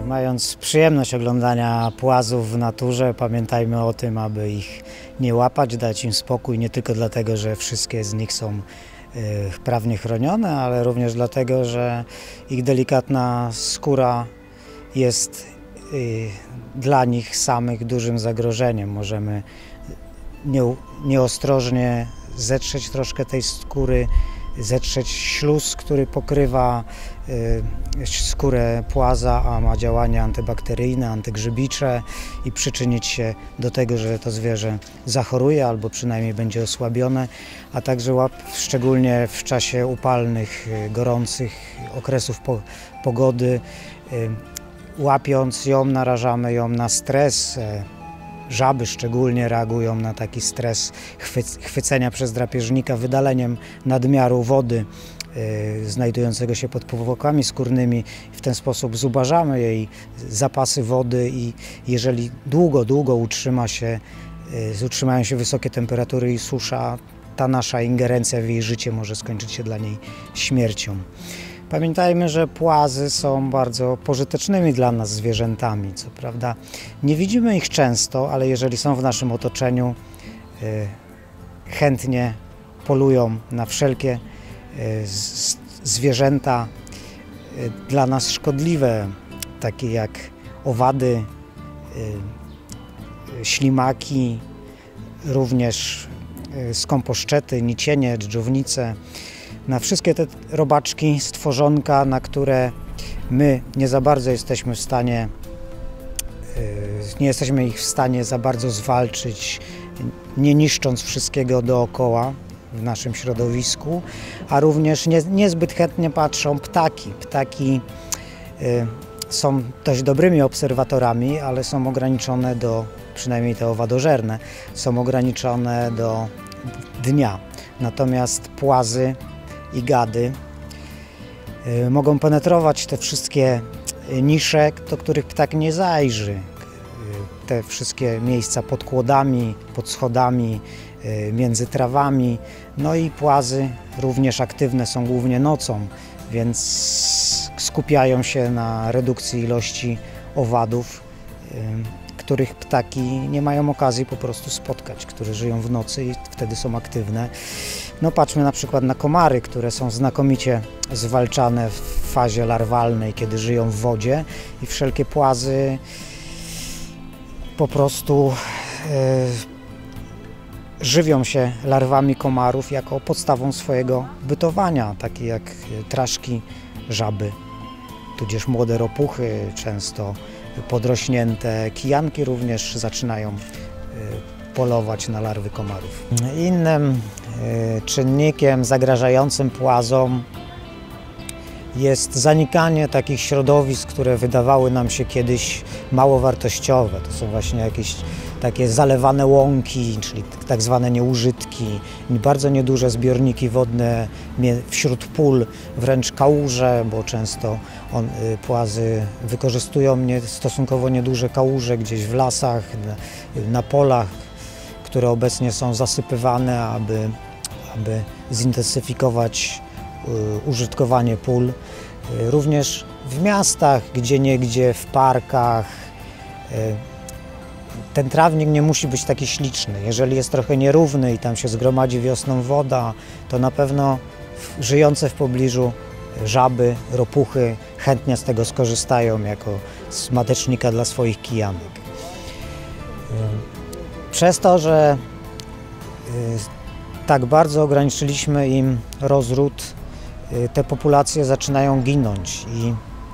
Mając przyjemność oglądania płazów w naturze, pamiętajmy o tym, aby ich nie łapać, dać im spokój, nie tylko dlatego, że wszystkie z nich są prawnie chronione, ale również dlatego, że ich delikatna skóra jest dla nich samych dużym zagrożeniem. Możemy nieostrożnie zetrzeć troszkę tej skóry, zetrzeć śluz, który pokrywa skórę płaza, a ma działanie antybakteryjne, antygrzybicze i przyczynić się do tego, że to zwierzę zachoruje albo przynajmniej będzie osłabione, a także szczególnie w czasie upalnych, gorących okresów pogody, łapiąc ją, narażamy ją na stres. Żaby szczególnie reagują na taki stres chwycenia przez drapieżnika wydaleniem nadmiaru wody znajdującego się pod powłokami skórnymi. W ten sposób zubażamy jej zapasy wody i jeżeli długo utrzymają się wysokie temperatury i susza, ta nasza ingerencja w jej życie może skończyć się dla niej śmiercią. Pamiętajmy, że płazy są bardzo pożytecznymi dla nas zwierzętami. Co prawda nie widzimy ich często, ale jeżeli są w naszym otoczeniu, chętnie polują na wszelkie zwierzęta dla nas szkodliwe, takie jak owady, ślimaki, również skąposzczety, nicienie, dżdżownice. Na wszystkie te robaczki, stworzonka, na które my nie za bardzo jesteśmy w stanie, nie jesteśmy ich w stanie za bardzo zwalczyć, nie niszcząc wszystkiego dookoła w naszym środowisku, a również niezbyt chętnie patrzą ptaki. Ptaki są dość dobrymi obserwatorami, ale są ograniczone przynajmniej te owadożerne, są ograniczone do dnia. Natomiast płazy i gady mogą penetrować te wszystkie nisze, do których ptak nie zajrzy. Te wszystkie miejsca pod kłodami, pod schodami, między trawami. No i płazy również aktywne są głównie nocą, więc skupiają się na redukcji ilości owadów, których ptaki nie mają okazji po prostu spotkać, które żyją w nocy i wtedy są aktywne. No patrzmy na przykład na komary, które są znakomicie zwalczane w fazie larwalnej, kiedy żyją w wodzie i wszelkie płazy po prostu żywią się larwami komarów jako podstawą swojego bytowania, takie jak traszki, żaby, tudzież młode ropuchy, często podrośnięte kijanki również zaczynają polować na larwy komarów. Innym czynnikiem zagrażającym płazom jest zanikanie takich środowisk, które wydawały nam się kiedyś mało wartościowe. To są właśnie jakieś takie zalewane łąki, czyli tak zwane nieużytki, bardzo nieduże zbiorniki wodne wśród pól, wręcz kałuże, bo często płazy wykorzystują stosunkowo nieduże kałuże gdzieś w lasach, na polach, które obecnie są zasypywane, aby zintensyfikować użytkowanie pól. Również w miastach, gdzieniegdzie, w parkach. Ten trawnik nie musi być taki śliczny. Jeżeli jest trochę nierówny i tam się zgromadzi wiosną woda, to na pewno żyjące w pobliżu żaby, ropuchy chętnie z tego skorzystają jako z matecznika dla swoich kijanek. Przez to, że tak bardzo ograniczyliśmy im rozród, te populacje zaczynają ginąć i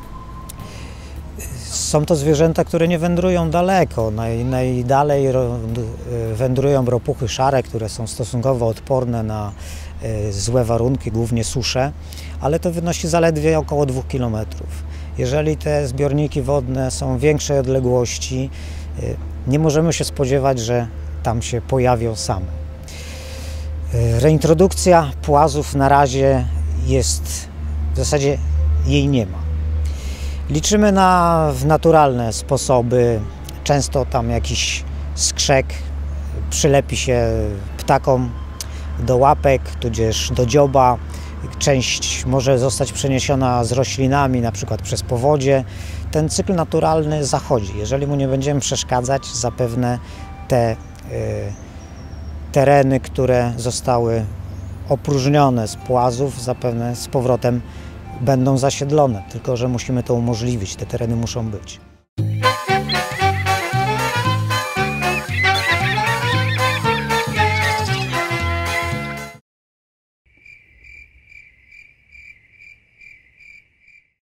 są to zwierzęta, które nie wędrują daleko. Najdalej wędrują ropuchy szare, które są stosunkowo odporne na złe warunki, głównie susze, ale to wynosi zaledwie około 2 km. Jeżeli te zbiorniki wodne są w większej odległości, nie możemy się spodziewać, że tam się pojawią same. Reintrodukcja płazów na razie w zasadzie jej nie ma. Liczymy na naturalne sposoby. Często tam jakiś skrzek przylepi się ptakom do łapek, tudzież do dzioba. część może zostać przeniesiona z roślinami, na przykład przez powodzie. Ten cykl naturalny zachodzi. Jeżeli mu nie będziemy przeszkadzać, zapewne te tereny, które zostały opróżnione z płazów, zapewne z powrotem będą zasiedlone, tylko że musimy to umożliwić, te tereny muszą być.